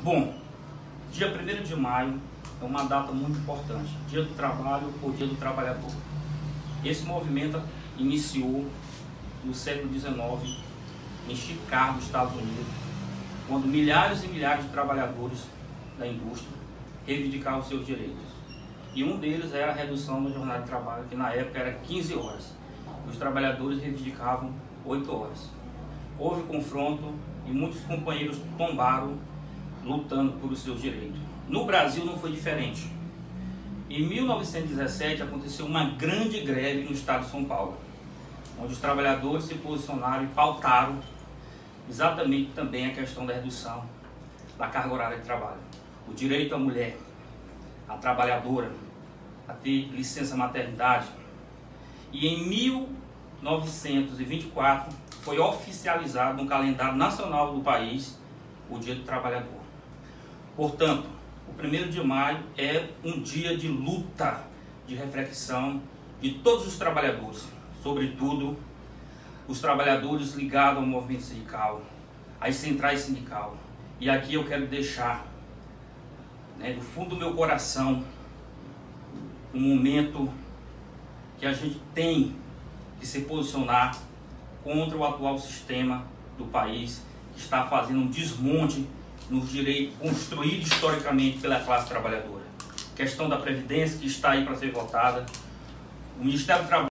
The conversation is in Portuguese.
Bom, dia 1º de maio é uma data muito importante, Dia do Trabalho ou Dia do Trabalhador. Esse movimento iniciou no século XIX, em Chicago, Estados Unidos, quando milhares e milhares de trabalhadores da indústria reivindicavam seus direitos. E um deles era a redução da jornada de trabalho, que na época era 15 horas. Os trabalhadores reivindicavam 8 horas. Houve confronto e muitos companheiros tombaram lutando por os seus direitos. No Brasil não foi diferente. Em 1917 aconteceu uma grande greve no estado de São Paulo, onde os trabalhadores se posicionaram e pautaram exatamente também a questão da redução da carga horária de trabalho. O direito à mulher, à trabalhadora, a ter licença maternidade. E em 1924 foi oficializado no calendário nacional do país o Dia do Trabalhador. Portanto, o 1º de maio é um dia de luta, de reflexão de todos os trabalhadores, sobretudo os trabalhadores ligados ao movimento sindical, às centrais sindicais. E aqui eu quero deixar, do fundo do meu coração, um momento que a gente tem que se posicionar contra o atual sistema do país, que está fazendo um desmonte nos direitos construídos historicamente pela classe trabalhadora. Questão da Previdência, que está aí para ser votada. O Ministério do Trabalho